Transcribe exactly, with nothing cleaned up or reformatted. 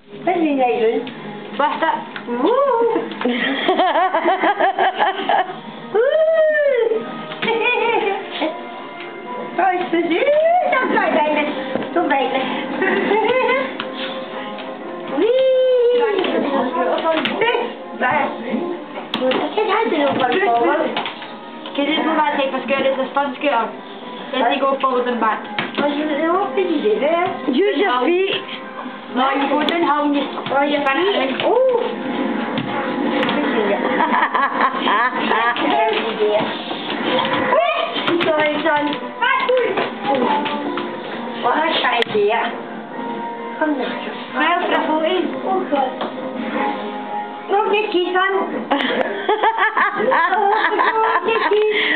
Wat wil jij doen? Basta. Oeh. Oh, is het zo? Dat blijft bijna. Zo bijna. Qu'est-ce que tu veux Can you move that tape a skirt is a fun skirt? Then you go forward and back. Moi, je vais voir ce qu'il est vert. Josephie. No, you go down how you Oh, il y a pas de... Oh. Sorry, son. Wat een schijntje, ja. Kom nou. Maar op de voet in. Oh god. Nog niet kiezen.